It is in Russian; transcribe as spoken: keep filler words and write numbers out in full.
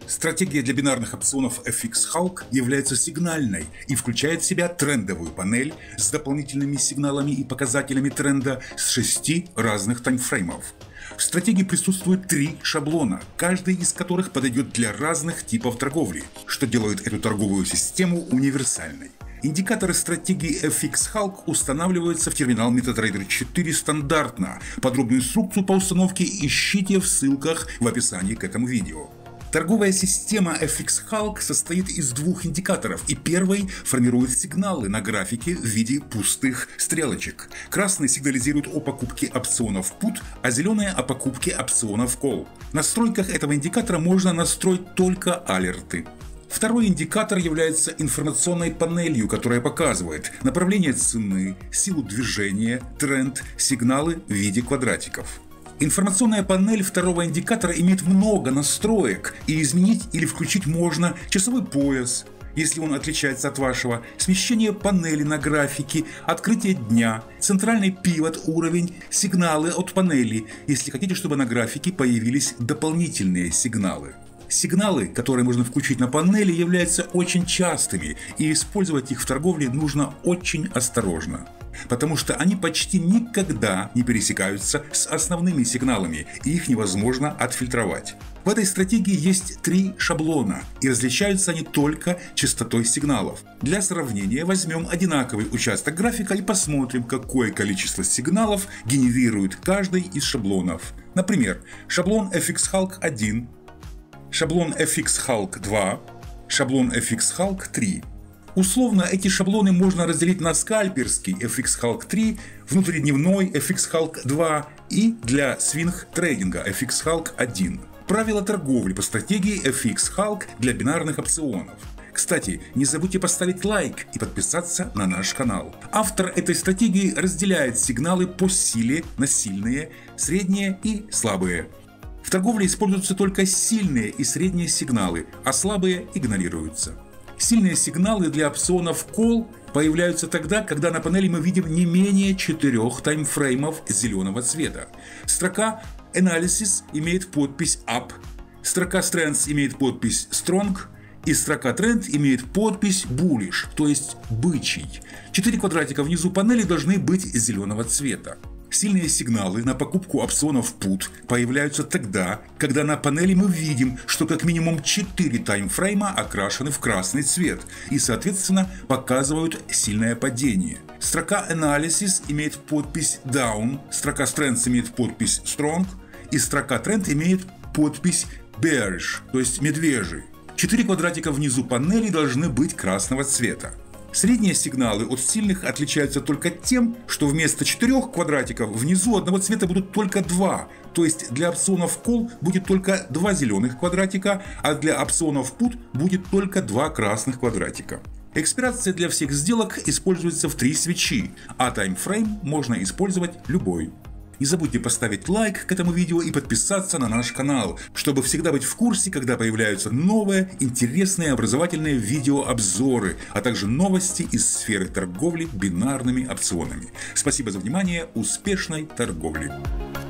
Стратегия для бинарных опционов эф икс Hulk является сигнальной и включает в себя трендовую панель с дополнительными сигналами и показателями тренда с шести разных таймфреймов. В стратегии присутствует три шаблона, каждый из которых подойдет для разных типов торговли, что делает эту торговую систему универсальной. Индикаторы стратегии эф икс Hulk устанавливаются в терминал MetaTrader четыре стандартно. Подробную инструкцию по установке ищите в ссылках в описании к этому видео. Торговая система эф икс Hulk состоит из двух индикаторов, и первый формирует сигналы на графике в виде пустых стрелочек. Красный сигнализирует о покупке опционов Put, а зеленый о покупке опционов Call. В настройках этого индикатора можно настроить только алерты. Второй индикатор является информационной панелью, которая показывает направление цены, силу движения, тренд, сигналы в виде квадратиков. Информационная панель второго индикатора имеет много настроек, и изменить или включить можно часовой пояс, если он отличается от вашего, смещение панели на графике, открытие дня, центральный пивот уровень, сигналы от панели, если хотите, чтобы на графике появились дополнительные сигналы. Сигналы, которые можно включить на панели, являются очень частыми, и использовать их в торговле нужно очень осторожно, потому что они почти никогда не пересекаются с основными сигналами, и их невозможно отфильтровать. В этой стратегии есть три шаблона, и различаются они только частотой сигналов. Для сравнения возьмем одинаковый участок графика и посмотрим, какое количество сигналов генерирует каждый из шаблонов. Например, шаблон эф икс Hulk один, шаблон эф икс Hulk два, шаблон эф икс Hulk три. Условно эти шаблоны можно разделить на скальперский эф икс Hulk три, внутридневной эф икс Hulk два и для свинг-трейдинга эф икс Hulk один. Правила торговли по стратегии эф икс Hulk для бинарных опционов. Кстати, не забудьте поставить лайк и подписаться на наш канал. Автор этой стратегии разделяет сигналы по силе на сильные, средние и слабые. В торговле используются только сильные и средние сигналы, а слабые игнорируются. Сильные сигналы для опционов Call появляются тогда, когда на панели мы видим не менее четырех таймфреймов зеленого цвета. Строка Analysis имеет подпись Up, строка Strength имеет подпись Strong, и строка Trend имеет подпись Bullish, то есть бычий. Четыре квадратика внизу панели должны быть зеленого цвета. Сильные сигналы на покупку опционов Put появляются тогда, когда на панели мы видим, что как минимум четыре таймфрейма окрашены в красный цвет и, соответственно, показывают сильное падение. Строка Analysis имеет подпись Down, строка Strength имеет подпись Strong и строка Trend имеет подпись Bearish, то есть медвежий. Четыре квадратика внизу панели должны быть красного цвета. Средние сигналы от сильных отличаются только тем, что вместо четырех квадратиков внизу одного цвета будут только два, то есть для опционов Call будет только два зеленых квадратика, а для опционов Put будет только два красных квадратика. Экспирация для всех сделок используется в три свечи, а таймфрейм можно использовать любой. Не забудьте поставить лайк к этому видео и подписаться на наш канал, чтобы всегда быть в курсе, когда появляются новые, интересные образовательные видеообзоры, а также новости из сферы торговли бинарными опционами. Спасибо за внимание, успешной торговли!